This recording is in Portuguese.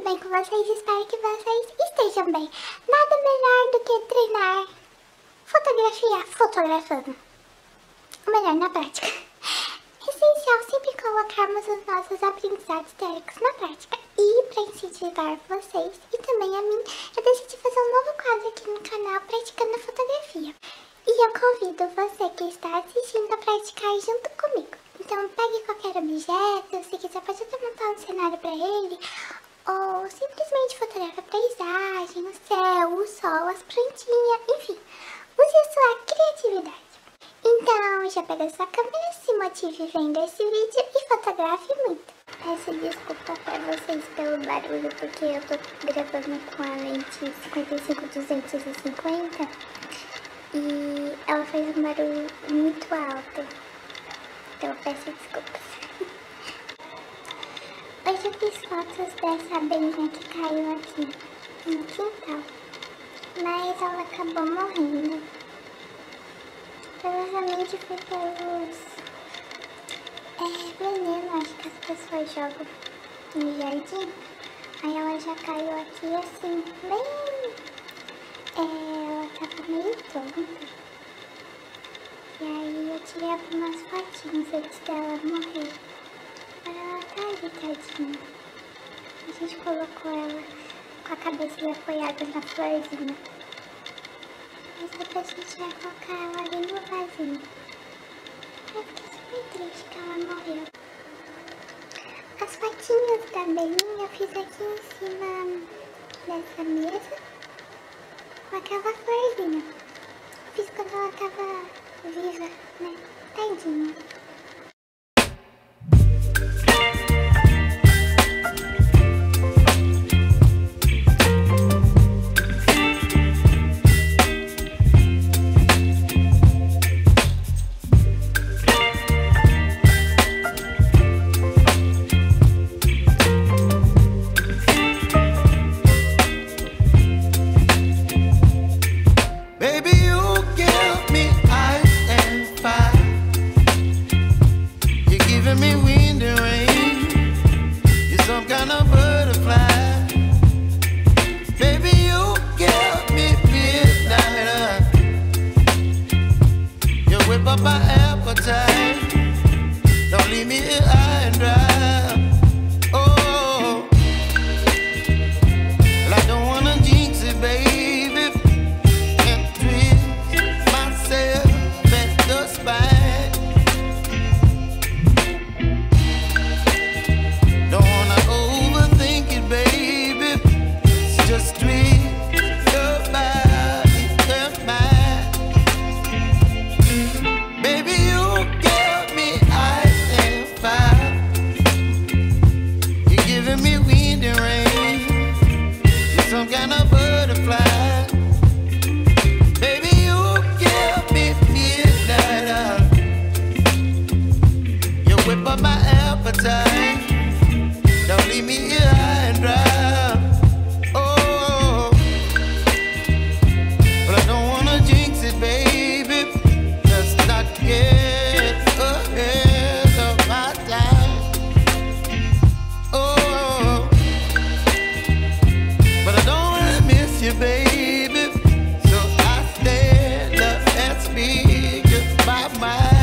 bem com vocês? Espero que vocês estejam bem. Nada melhor do que treinar fotografia fotografando. Ou melhor, na prática. É essencial sempre colocarmos os nossos aprendizados teóricos na prática. E para incentivar vocês e também a mim, eu decidi fazer um novo quadro aqui no canal praticando fotografia. E eu convido você que está assistindo a praticar junto comigo. Então pegue qualquer objeto, se quiser pode até montar um cenário para ele, ou simplesmente fotografa a paisagem, o céu, o sol, as plantinhas, enfim, use a sua criatividade. Então já pega sua câmera, se motive vendo esse vídeo e fotografe muito. Peço desculpa para vocês pelo barulho, porque eu tô gravando com a lente 55-250 e ela faz um barulho muito alto. Então eu peço desculpas. Hoje eu fiz fotos dessa abelhinha que caiu aqui no quintal, mas ela acabou morrendo. Provavelmente foi pelos veneno, acho que as pessoas jogam no jardim. Aí ela já caiu aqui assim, bem... ela tava meio tonta. E aí eu tirei algumas fotinhas antes dela morrer. Agora ela tá ali, tadinha. A gente colocou ela com a cabeça apoiada na florzinha. Mas depois a gente vai colocar ela ali no vasinho. Eu fiquei super triste que ela morreu. As fotinhas da abelhinha eu fiz aqui em cima dessa mesa com aquela florzinha. Fiz quando ela tava viva, né? Tadinha.